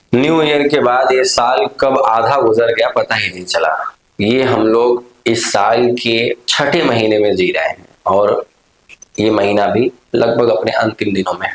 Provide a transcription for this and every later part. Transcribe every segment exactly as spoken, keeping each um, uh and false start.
New year के बाद ये साल कब आधा गुजर गया पता ही नहीं चला। ये हम लोग इस साल के छठे महीने में जी रहे हैं और ये महीना भी लगभग अपने अंतिम दिनों में है।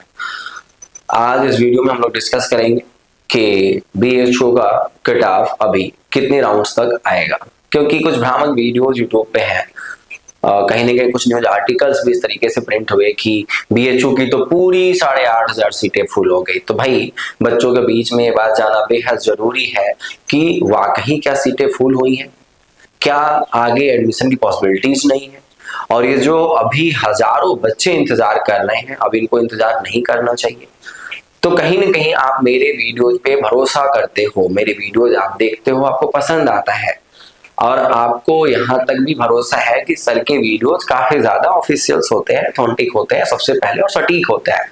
आज इस वीडियो में हम लोग डिस्कस करेंगे कि बी एच ओ का कट ऑफ अभी कितने राउंड्स तक आएगा, क्योंकि कुछ भ्रामक वीडियोज यूट्यूब पे हैं। Uh, कहीं ना कहीं कुछ न्यूज आर्टिकल्स भी इस तरीके से प्रिंट हुए कि बी एच ओ की तो पूरी साढ़े आठ हजार सीटें फुल हो गई। तो भाई बच्चों के बीच में ये बात जाना बेहद जरूरी है कि वाकई क्या सीटें फुल हुई हैं, क्या आगे एडमिशन की पॉसिबिलिटीज नहीं है, और ये जो अभी हजारों बच्चे इंतजार कर रहे हैं अब इनको इंतजार नहीं करना चाहिए। तो कहीं ना कहीं आप मेरे वीडियोज पे भरोसा करते हो, मेरे वीडियोज आप देखते हो, आपको पसंद आता है और आपको यहाँ तक भी भरोसा है कि सर के वीडियोस काफी ज्यादा ऑफिशियल्स होते हैं, ऑथेंटिक होते हैं सबसे पहले और सटीक होते हैं।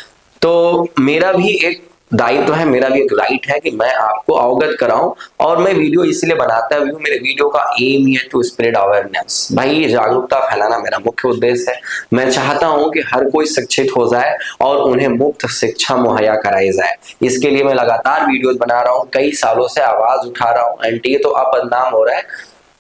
तो मेरा भी एक दायित्व है, मेरा भी एक राइट है कि मैं आपको अवगत कराऊं, और मैं वीडियो इसलिए बनाता हूँ, मेरे वीडियो का एम है टू स्प्रेड अवेयरनेस। भाई जागरूकता फैलाना मेरा मुख्य उद्देश्य है। मैं चाहता हूं कि हर कोई शिक्षित हो जाए और उन्हें मुफ्त शिक्षा मुहैया कराई जाए। इसके लिए मैं लगातार वीडियोस बना रहा हूँ, कई सालों से आवाज उठा रहा हूँ। एनटीए तो अब बदनाम हो रहा है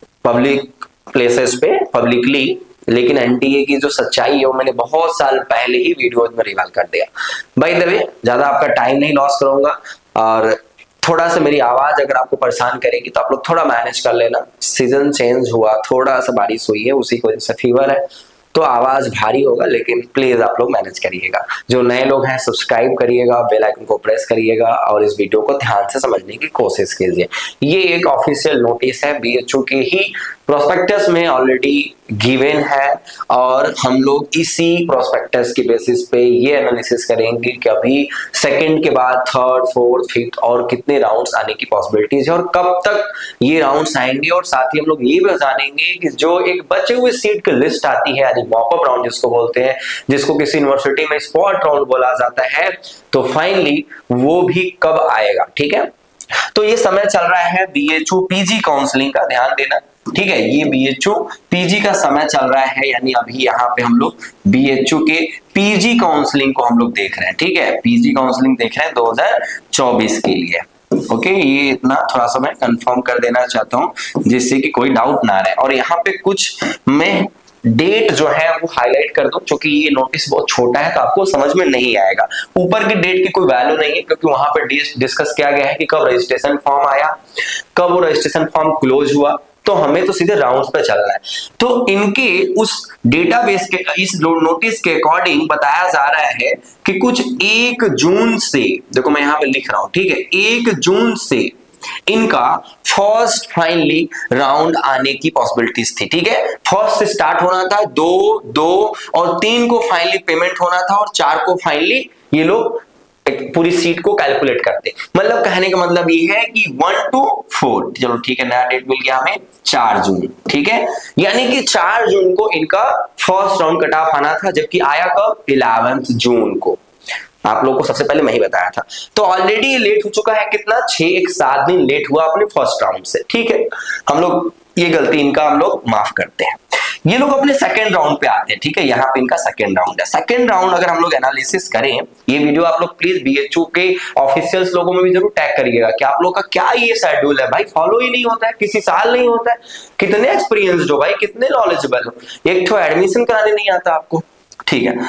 पब्लिक प्लेसेस पे, पब्लिकली, लेकिन एनटीए की जो सच्चाई है वो मैंने बहुत साल पहले ही वीडियोज में रिवील कर दिया। बाय द वे ज्यादा आपका टाइम नहीं लॉस करूंगा, और थोड़ा सा मेरी आवाज अगर आपको परेशान करेगी तो आप लोग थोड़ा मैनेज कर लेना। सीजन चेंज हुआ, थोड़ा सा बारिश हुई है, उसी की वजह से फीवर है, तो आवाज भारी होगा, लेकिन प्लीज आप लोग मैनेज करिएगा। जो नए लोग हैं सब्सक्राइब करिएगा, बेल आइकन को प्रेस करिएगा और इस वीडियो को ध्यान से समझने की कोशिश कीजिए। ये एक ऑफिशियल नोटिस है, बी एच ओ के ही प्रोस्पेक्टस में ऑलरेडी गिवन है, और हम लोग इसी प्रोस्पेक्टस के बेसिस पे ये एनालिसिस करेंगे कि अभी सेकंड के बाद थर्ड, फोर्थ, फिफ्थ और कितने राउंड्स आने की पॉसिबिलिटीज है और कब तक ये राउंड्स आएंगे। और साथ ही हम लोग ये भी जानेंगे कि जो एक बचे हुए सीट की लिस्ट आती है, यानी मॉपअप राउंड जिसको बोलते हैं, जिसको किसी यूनिवर्सिटी में स्पॉट राउंड बोला जाता है, तो फाइनली वो भी कब आएगा। ठीक है, तो ये समय चल रहा है B H O P G counselling का, ध्यान देना। ठीक है, ये B H O P G का समय चल रहा है, यानी अभी यहाँ पे हम लोग बी एच ओ के पी जी काउंसलिंग को हम लोग देख रहे हैं। ठीक है, पी जी काउंसलिंग देख रहे हैं दो हजार चौबीस के लिए। ओके, ये इतना थोड़ा सा मैं कंफर्म कर देना चाहता हूँ जिससे कि कोई डाउट ना रहे। और यहाँ पे कुछ मैं डेट जो है वो हाईलाइट कर दूं, क्योंकि ये नोटिस बहुत छोटा है तो आपको समझ में नहीं आएगा। ऊपर की डेट की कोई वैल्यू नहीं है, क्योंकि वहां पर डिस्कस किया गया है कि कब रजिस्ट्रेशन फॉर्म आया, कब वो रजिस्ट्रेशन फॉर्म क्लोज हुआ, तो हमें तो सीधे राउंड्स पे चलना है। तो इनके उस डेटाबेस के इस नोटिस के अकॉर्डिंग बताया जा रहा है कि कुछ एक जून से, देखो मैं यहाँ पे लिख रहा हूं, ठीक है, एक जून से इनका फर्स्ट फाइनली राउंड आने की पॉसिबिलिटीज थी। ठीक है, फर्स्ट से स्टार्ट होना था, दो दो और तीन को फाइनली पेमेंट होना था, और चार को फाइनली ये लोग पूरी सीट को कैलकुलेट करते। मतलब कहने का मतलब ये है कि वन टू फोर, चलो ठीक है, नया डेट मिल गया हमें चार जून। ठीक है, यानी कि चार जून को इनका फर्स्ट राउंड कट ऑफ आना था, जबकि आया कब, इलेवेंथ जून को। आप लोगों को सबसे पहले मैं ही बताया था। तो ऑलरेडी लेट हो चुका है, कितना, छह एक सात दिन लेट हुआ अपने फर्स्ट राउंड से। ठीक है, हम लोग ये गलती इनका हम लोग माफ करते हैं। ये लोग अपने सेकंड राउंड पे आते हैं। ठीक है, यहाँ पे इनका सेकंड राउंड है। सेकंड राउंड अगर हम लोग एनालिसिस करें, ये वीडियो आप लोग प्लीज बी एच ओ के ऑफिशियल्स लोगों में भी जरूर टैग करिएगा कि आप लोग का क्या ये शेड्यूल है। भाई फॉलो ही नहीं होता है, किसी साल नहीं होता है। कितने एक्सपीरियंस्ड हो भाई, कितने नॉलेजेबल हो, एक तो एडमिशन कराने नहीं आता आपको। ठीक है,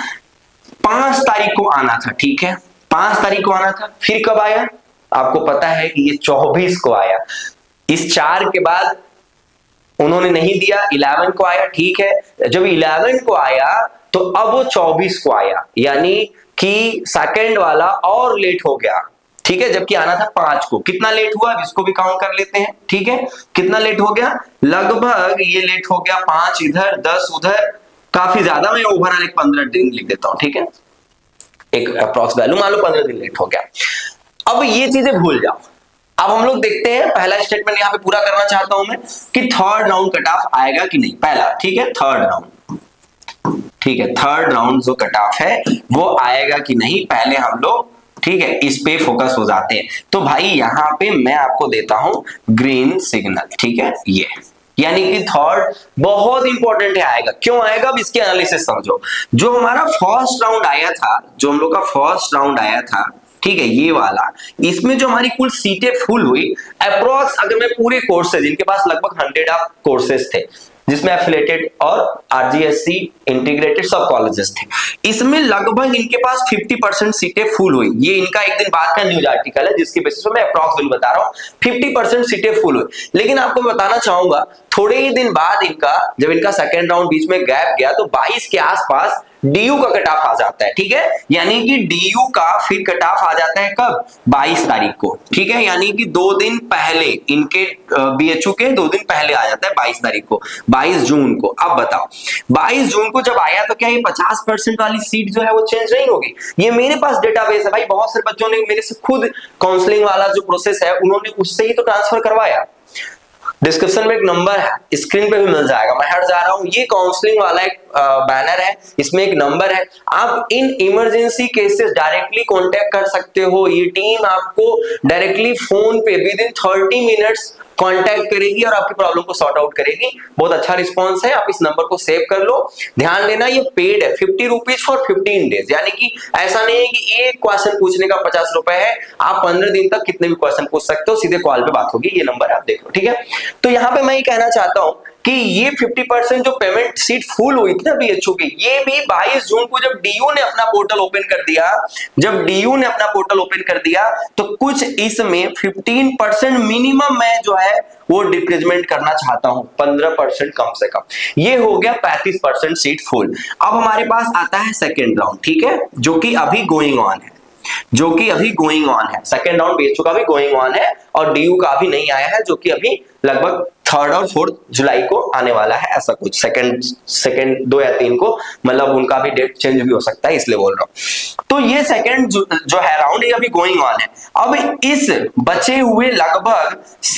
पांच तारीख को आना था। ठीक है, पांच तारीख को आना था, फिर कब आया आपको पता है कि ये चौबीस को आया। इस चार के बाद उन्होंने नहीं दिया, इलेवन को आया। ठीक है, जब इलेवन को आया तो अब वो चौबीस को आया, यानी कि सेकंड वाला और लेट हो गया। ठीक है, जबकि आना था पांच को। कितना लेट हुआ इसको भी काउंट कर लेते हैं। ठीक है, कितना लेट हो गया, लगभग ये लेट हो गया पांच इधर, दस उधर, काफी ज्यादा। मैं ओवरऑल एक पंद्रह दिन लिख देता हूं। ठीक है, एक अप्रॉक्स वैल्यू मान लो पंद्रह दिन लेट हो गया। अब ये चीजें भूल जाओ। अब हम लोग देखते हैं, पहला स्टेटमेंट यहाँ पे पूरा करना चाहता हूं मैं कि थर्ड राउंड कट ऑफ आएगा कि नहीं। पहला, ठीक है, थर्ड राउंड, ठीक है, थर्ड राउंड जो कट ऑफ है वो आएगा कि नहीं, पहले हम लोग, ठीक है, इस पे फोकस हो जाते हैं। तो भाई यहाँ पे मैं आपको देता हूं ग्रीन सिग्नल। ठीक है, ये यानी कि थर्ड बहुत इंपॉर्टेंट है, आएगा। क्यों आएगा, अब इसकी एनालिसिस समझो। जो हमारा फर्स्ट राउंड आया था, जो हम लोग का फर्स्ट राउंड आया था, ठीक है, ये वाला। इसमें जो हमारी कुल सीटें फुल हुई अप्रोक्स, अगर मैं पूरे कोर्सेज, इनके पास लगभग हंड्रेड ऑफ कोर्सेज थे जिसमें एफिलेटेड और आरजीएससी इंटीग्रेटेड सब कॉलेजेस थे, इसमें लगभग इनके पास फिफ्टी परसेंट सीटें फुल हुई। ये इनका एक दिन बाद का न्यूज आर्टिकल है जिसके बेसिस पे मैं अप्रॉक्स वैल्यू बता रहा हूँ, फिफ्टी परसेंट सीटें फुल हुई। लेकिन आपको बताना चाहूंगा थोड़े ही दिन बाद इनका, जब इनका सेकेंड राउंड बीच में गैप गया तो बाईस के आसपास डीयू का कट ऑफ आ जाता है, ठीक है, यानी कि डीयू का फिर कट ऑफ आ जाता है कब, बाईस तारीख को, ठीक है, यानी कि दो दिन पहले इनके बीएचयू के दो दिन पहले आ जाता है बाईस तारीख को, बाईस जून को। अब बताओ बाईस जून को जब आया तो क्या ये पचास परसेंट वाली सीट जो है वो चेंज नहीं होगी? ये मेरे पास डेटाबेस है भाई, बहुत सारे बच्चों ने मेरे से खुद काउंसलिंग वाला जो प्रोसेस है उन्होंने उससे ही तो ट्रांसफर करवाया। डिस्क्रिप्शन में एक नंबर है, स्क्रीन पे भी मिल जाएगा, मैं हट जा रहा हूं। ये काउंसलिंग वाला एक बैनर है, इसमें एक नंबर है, आप इन इमरजेंसी केसेस डायरेक्टली कांटेक्ट कर सकते हो। ये टीम आपको डायरेक्टली फोन पे within thirty minutes contact करेगी और आपकी प्रॉब्लम को सॉर्ट आउट करेगी। बहुत अच्छा रिस्पांस है, आप इस नंबर को सेव कर लो। ध्यान देना ये पेड है, fifty rupees for fifteen days, यानी कि ऐसा नहीं है कि एक क्वेश्चन पूछने का पचास रुपए है, आप पंद्रह दिन तक कितने भी क्वेश्चन पूछ सकते हो, सीधे कॉल पे बात होगी। ये नंबर आप देख लो, ठीक है। तो यहाँ पे मैं ये कहना चाहता हूं कि ये फिफ्टी परसेंट जो पेमेंट सीट फुल हुई थी ना बीएचयू की, ये भी बाईस जून को जब डीयू ने अपना पोर्टल ओपन कर दिया, जब डीयू ने अपना पोर्टल ओपन कर दिया तो कुछ इसमें फिफ्टीन परसेंट मिनिमम मैं जो है वो डिक्रीजमेंट करना चाहता हूं, पंद्रह परसेंट कम से कम। ये हो गया पैंतीस परसेंट सीट फुल। अब हमारे पास आता है सेकेंड राउंड, ठीक है, जो कि अभी गोइंग ऑन है, जो कि अभी गोइंग ऑन है। सेकेंड राउंड बीएचयू का भी गोइंग ऑन है और डीयू का अभी नहीं आया है, जो कि अभी लगभग थर्ड और फोर्थ जुलाई को आने वाला है, ऐसा कुछ सेकंड सेकंड दो या तीन को, मतलब उनका भी डेट चेंज भी हो सकता है, इसलिए बोल रहा हूं। तो ये सेकंड जो, जो है राउंड ये अभी गोइंग ऑन है। अब इस बचे हुए लगभग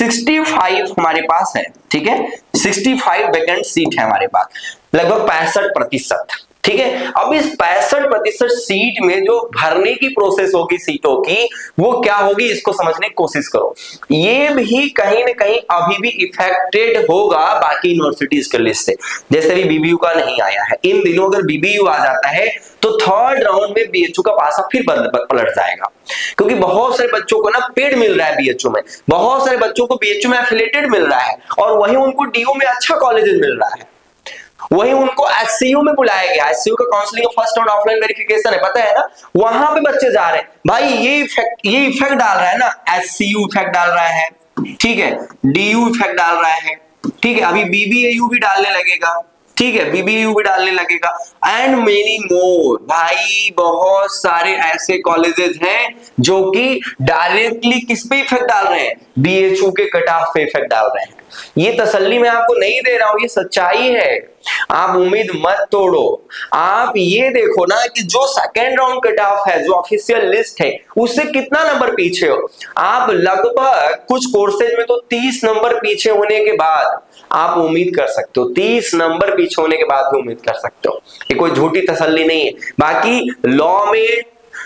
पैंसठ हमारे पास है, ठीक है, पैंसठ वैकेंट सीट है हमारे पास, लगभग पैंसठ प्रतिशत, ठीक है। अब इस पैंसठ प्रतिशत सीट में जो भरने की प्रोसेस होगी सीटों की, वो क्या होगी इसको समझने की कोशिश करो। ये भी कहीं ना कहीं अभी भी इफेक्टेड होगा बाकी यूनिवर्सिटीज के लिस्ट से, जैसे भी बीबीयू का नहीं आया है। इन दिनों अगर बीबीयू आ जाता है तो थर्ड राउंड में बीएचयू का पासा फिर पलट जाएगा, क्योंकि बहुत सारे बच्चों को ना पेड मिल रहा है बीएचयू में, बहुत सारे बच्चों को बीएचयू में एफिलिएटेड मिल रहा है और वहीं उनको डीयू में अच्छा कॉलेज मिल रहा है, वही उनको एचसीयू में बुलाया गया। एचसीयू का counselling first round offline verification है, पता है ना, वहां पे बच्चे जा रहे हैं भाई। ये इफेक्ट ये इफेक्ट डाल रहा है ना, एचसीयू इफेक्ट डाल रहा है, ठीक है, डीयू इफेक्ट डाल रहा है, ठीक है, अभी बीबीएयू भी डालने लगेगा, ठीक है, बीबीयू भी डालने लगेगा एंड मेनी मोर। भाई बहुत सारे ऐसे कॉलेजेस हैं जो कि डायरेक्टली किस पे इफेक्ट डाल रहे हैं, बीएचयू के कट ऑफ पे इफेक्ट डाल रहे हैं। ये तसल्ली मैं आपको नहीं दे रहा हूं, ये सच्चाई है, आप उम्मीद मत तोड़ो। आप ये देखो ना कि जो सेकेंड राउंड कट ऑफ है, जो ऑफिशियल लिस्ट है, उससे कितना नंबर पीछे हो आप। लगभग कुछ कोर्सेज में तो तीस नंबर पीछे होने के बाद आप उम्मीद कर सकते हो, तीस नंबर पीछे होने के बाद भी उम्मीद कर सकते हो, ये कोई झूठी तसल्ली नहीं है। बाकी लॉ में,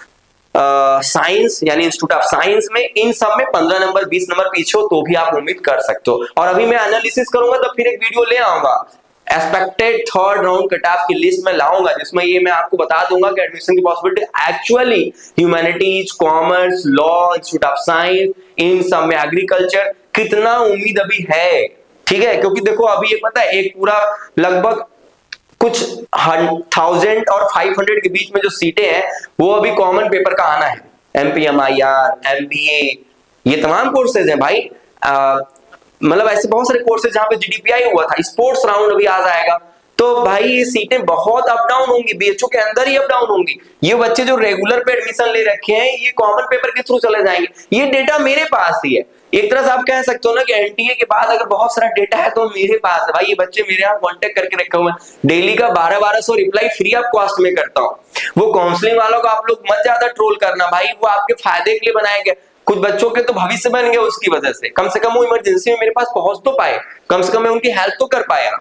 साइंस uh, यानी इंस्टीट्यूट ऑफ साइंस में, इन सब में पंद्रह नंबर बीस नंबर पीछे हो तो भी आप उम्मीद कर सकते हो। और अभी मैं एनालिसिस करूंगा तो फिर एक वीडियो ले आऊंगा, expected third round cut off की लिस्ट में लाऊंगा, जिसमें ये मैं आपको बता दूंगा कि एडमिशन की possibility actually humanities, commerce, law, institute of science, इन सब में एग्रीकल्चर कितना उम्मीद अभी है, ठीक है। क्योंकि देखो अभी ये पता है एक पूरा लगभग कुछ थाउजेंड और फाइव हंड्रेड के बीच में जो सीटें हैं वो अभी कॉमन पेपर का आना है, एमपीएमआईआर, एमबीए, ये तमाम कोर्सेज हैं भाई। मतलब ऐसे बहुत सारे कोर्सेज जहां पे जीडीपीआई हुआ था, स्पोर्ट्स राउंड अभी आ जाएगा, तो भाई ये सीटें बहुत अप डाउन होंगी, बीएचयू के अंदर ही अप डाउन होंगी। ये बच्चे जो रेगुलर पे एडमिशन ले रखे हैं ये कॉमन पेपर के थ्रू चले जाएंगे, ये डेटा मेरे पास ही है। एक तरह से आप कह सकते हो ना कि एनटीए के बाद अगर बहुत सारा डेटा है तो मेरे पास है भाई, ये बच्चे मेरे यहाँ कांटेक्ट करके रखे हुए हैं, डेली का बारह बारह सौ रिप्लाई फ्री ऑफ कॉस्ट में करता हूँ। वो काउंसलिंग वालों को आप लोग मत ज्यादा ट्रोल करना भाई, वो आपके फायदे के लिए बनाए गए, कुछ बच्चों के तो भविष्य बन गए उसकी वजह से, कम से कम वो इमरजेंसी में मेरे पास पहुंच तो पाए, कम से कम मैं उनकी हेल्प तो कर पाया।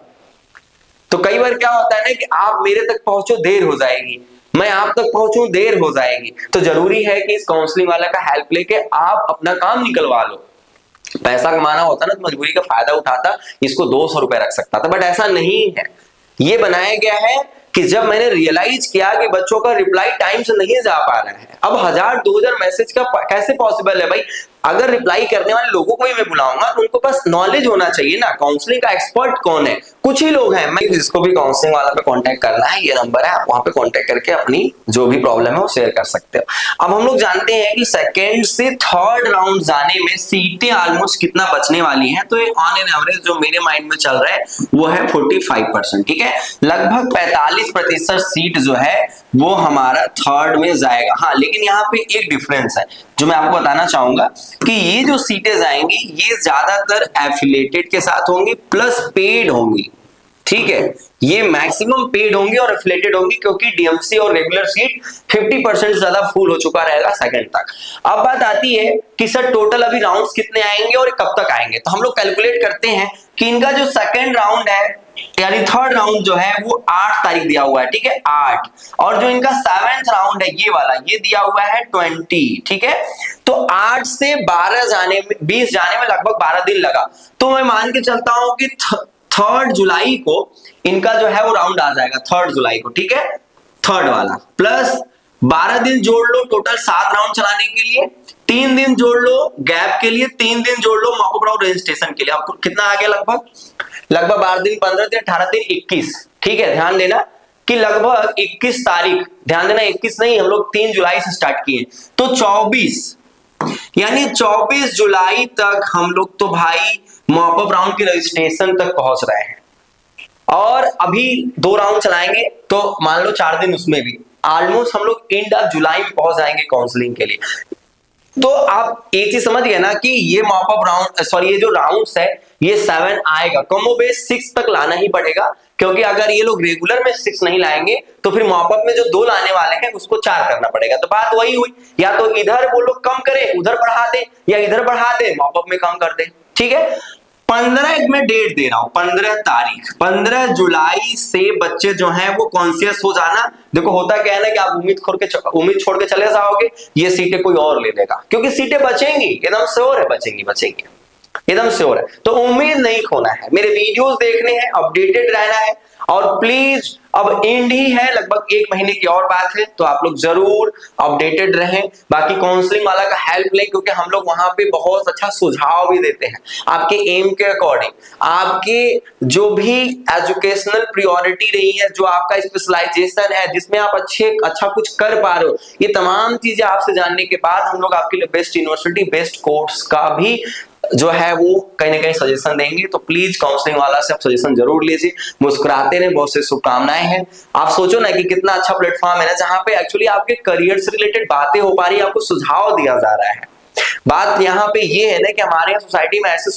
तो कई बार क्या होता है ना कि आप मेरे तक पहुंचो देर हो जाएगी, मैं आप तक पहुंचूं देर हो जाएगी, तो जरूरी है कि इस काउंसलिंग वाला का हेल्प लेके आप अपना काम निकलवा लो। पैसा कमाना होता ना तो मजबूरी का फायदा उठाता, इसको दो सौ रुपए रख सकता था, बट ऐसा नहीं है। ये बनाया गया है कि जब मैंने रियलाइज किया कि बच्चों का रिप्लाई टाइम से नहीं जा पा रहा है, अब हजार दो हजार मैसेज का कैसे पॉसिबल है भाई? अगर रिप्लाई करने वाले लोगों को ही मैं बुलाऊंगा तो उनको पास नॉलेज होना चाहिए ना। काउंसलिंग का एक्सपर्ट कौन है? कुछ ही लोग हैं। मैं जिसको भी काउंसलिंग वाला पे कांटेक्ट करना है, ये नंबर है, आप वहां पे कांटेक्ट करके अपनी जो भी प्रॉब्लम है वो शेयर कर सकते हो। अब हम लोग जानते हैं कि सेकेंड से थर्ड राउंड जाने में सीटें ऑलमोस्ट कितना बचने वाली हैं, तो ऑन एन एवरेज जो मेरे माइंड में चल रहा है वो है पैंतालीस परसेंट। ठीक है, लगभग पैंतालीस प्रतिशत सीट जो है वो हमारा थर्ड में जाएगा। हाँ, लेकिन यहाँ पे एक डिफरेंस है जो मैं आपको बताना चाहूंगा कि ये जो सीटें जाएंगी ये ज्यादातर एफिलिएटेड के साथ होंगी प्लस पेड होंगी। ठीक है, ये मैक्सिमम पेड होंगी और एफिलिएटेड होंगी, क्योंकि डीएमसी और रेगुलर सीट पचास परसेंट ज्यादा फुल हो चुका रहेगा सेकंड तक। अब बात आती है कि सर टोटल अभी राउंड्स कितने आएंगे और कब तक आएंगे, तो हम लोग कैलकुलेट करते हैं कि इनका जो सेकंड राउंड है यानी थर्ड राउंड जो है वो आठ तारीख दिया हुआ है। ठीक है, आठ, और जो इनका सेवेंथ राउंड है ये वाला ये दिया हुआ है बीस। ठीक है, तो आठ से बारह जाने में बीस जाने में लगभग बारह दिन लगा, तो मैं मान के चलता हूं कि थर्ड जुलाई को इनका जो है वो राउंड आ जाएगा, थर्ड जुलाई को। ठीक है, थर्ड वाला प्लस बारह दिन जोड़ लो, टोटल सात राउंड चलाने के लिए, तीन दिन जोड़ लो गैप के लिए, तीन दिन जोड़ लो मॉक अप राउंड रजिस्ट्रेशन के लिए, आपको कितना आ गया? लगभग लगभग बारह दिन, पंद्रह दिन, अठारह दिन, इक्कीस। ठीक है, ध्यान देना कि लगभग इक्कीस तारीख, ध्यान देना इक्कीस नहीं, हम लोग तीन जुलाई से स्टार्ट किए, तो चौबीस यानी चौबीस जुलाई तक हम लोग तो भाई मॉक अप राउंड के रजिस्ट्रेशन तक पहुंच रहे हैं। और अभी दो राउंड चलाएंगे तो मान लो चार दिन, उसमें भी ऑलमोस्ट हम लोग एंड ऑफ जुलाई में पहुंच जाएंगे काउंसलिंग के लिए। तो आप एक चीज समझ गए ना कि ये मॉक अप राउंड सॉरी ये जो राउंड्स है ये सेवन आएगा, कमो बेस सिक्स तक लाना ही पड़ेगा, क्योंकि अगर ये लोग रेगुलर में सिक्स नहीं लाएंगे तो फिर मॉक अप में जो दो लाने वाले हैं उसको चार करना पड़ेगा। तो बात वही हुई, या तो इधर वो लोग कम करे उधर बढ़ा दे, या इधर बढ़ा दे मॉक अप में कम कर दे। ठीक है, पंद्रह में डेट दे रहा हूं, पंद्रह तारीख, पंद्रह जुलाई से बच्चे जो हैं वो कॉन्शियस हो जाना। देखो होता क्या है ना कि आप उम्मीद छोड़ के उम्मीद छोड़ के चले जाओगे, ये सीटें कोई और ले लेगा, क्योंकि सीटें बचेंगी, एकदम श्योर है बचेंगी बचेंगी एकदम श्योर है। तो उम्मीद नहीं खोना है, मेरे वीडियोस देखने हैं, अपडेटेड रहना है, और प्लीज अब एंड ही है, लगभग एक महीने की और बात है, तो आप लोग जरूर अपडेटेड रहें। बाकी काउंसलिंग वाला का हेल्प लें, क्योंकि हम लोग वहां पे बहुत अच्छा सुझाव भी देते हैं आपके एम के अकॉर्डिंग, आपके जो भी एजुकेशनल प्रायोरिटी रही है, जो आपका स्पेशलाइजेशन है, जिसमें आप अच्छे अच्छा कुछ कर पा रहे हो, ये तमाम चीजें आपसे जानने के बाद हम लोग आपके लिए बेस्ट यूनिवर्सिटी बेस्ट कोर्स का भी जो है वो कहीं ना कहीं सजेशन देंगे। तो प्लीज काउंसलिंग वाला से आप सजेशन जरूर लीजिए। मुस्कुराते रहे, बहुत से शुभकामनाएं हैं। आप सोचो ना कि कितना अच्छा प्लेटफॉर्म है ना, जहां पे एक्चुअली आपके करियर से रिलेटेड बातें हो पा रही है, आपको सुझाव दिया जा रहा है। बात यहाँ पे ये है ना कि हमारे यहाँ सोसाइटी में ऐसे